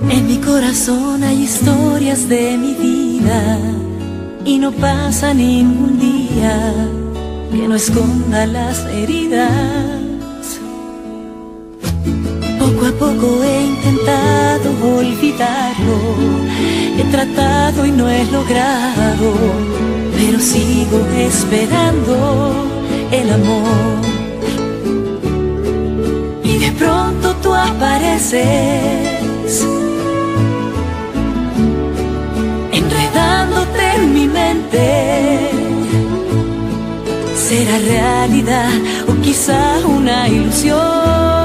En mi corazón hay historias de mi vida y no pasa ningún día que no esconda las heridas. Poco a poco he intentado olvidarlo, he tratado y no he logrado, pero sigo esperando el amor. Y de pronto tú apareces, enredándote en mi mente. ¿Será realidad o quizá una ilusión?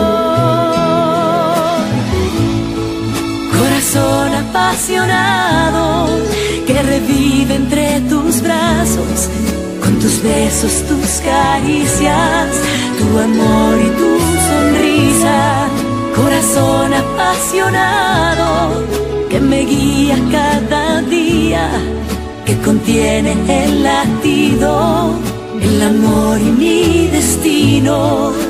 Corazón apasionado que revive entre tus brazos, con tus besos, tus caricias, tu amor y tu sonrisa. Corazón apasionado que me guía cada día, que contiene el latido, el amor y mi destino.